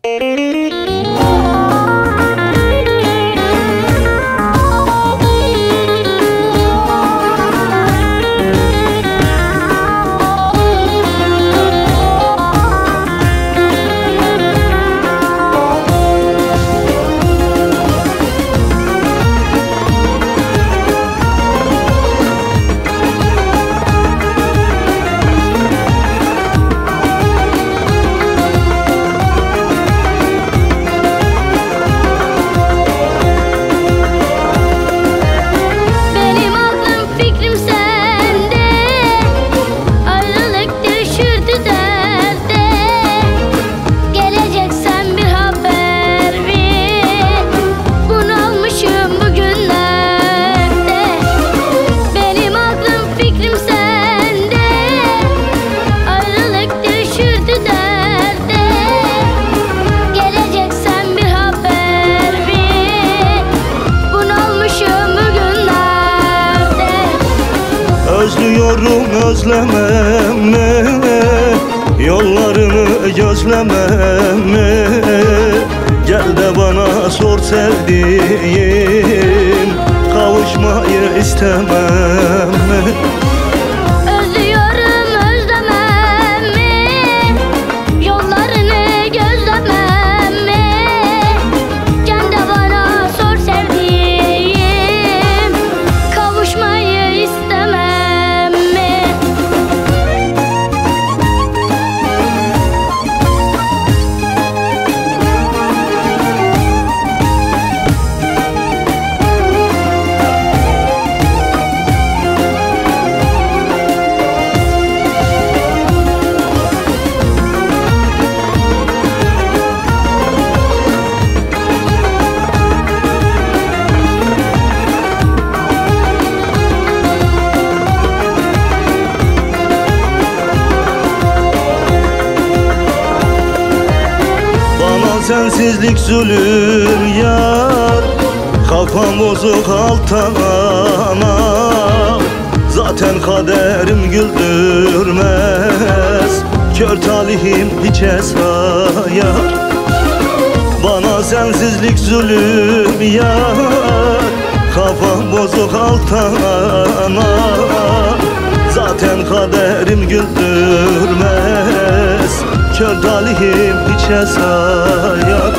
Özlüyorum özlemem mi? Yollarını gözlemem mi? Gel de bana sor sevdiğim, kavuşmayı istemem mi? Özlüyorum özlemem mi? Yollarını gözlemem mi? Gel de bana sor sevdiğim, kavuşmayı istemem. Sensizlik zulüm yar, kafam bozuk altana. Zaten kaderim güldürmez, kör talihim hiçe sayar. Bana sensizlik zulüm yar, kafam bozuk altana. Zaten kaderim güldürmez, kör talihim hiçe sayar.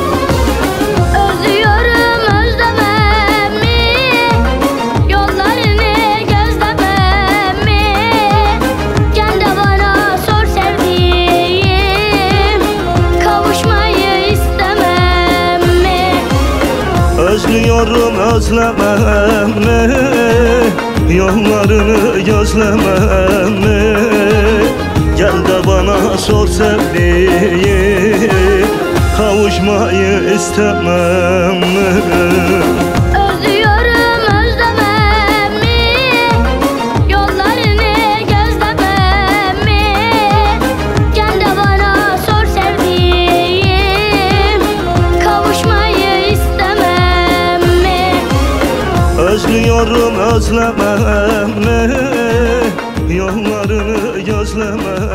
Özlüyorum özlemem mi? Yollarını gözlemem mi? Gel de bana sor sevdiğim, kavuşmayı istemem mi? Özlüyorum özlemem mi? Yollarını gözlemem mi? Gel de bana sor sevdiğim, kavuşmayı istemem mi? Özlüyorum özlemem mi? Yollarını gözlemem mi? Gel de bana sor sevdiğim, kavuşmayı istemem mi? Özlüyorum özlemem mi? Yollarını gözlemem